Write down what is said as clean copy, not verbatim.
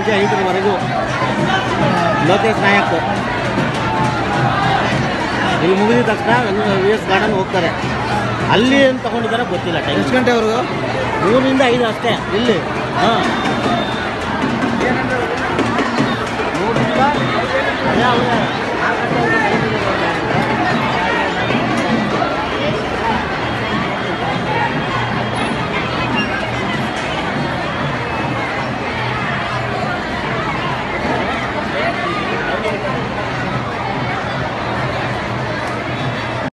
ಸಂಜೆ 5ರವರೆಗೂ ಲೋಕೇಶ್ ನಾಯಕ್ ಇಲ್ಲಿ ಮುಗಿದ ತಕ್ಷಣ VS ಗಾರ್ಡನ್ ಹೋಗ್ತಾರೆ. ಅಲ್ಲಿ ಏನು ತಗೊಂಡಿದ್ದಾರೆ ಗೊತ್ತಿಲ್ಲ. ಟೈಮ್ ಎಷ್ಟು ಗಂಟೆವರೆಗೂ? 3ರಿಂದ 5 ಅಷ್ಟೇ ಇಲ್ಲಿ. ಹಾಂ, 3ರಿಂದ 6 ಗಂಟೆ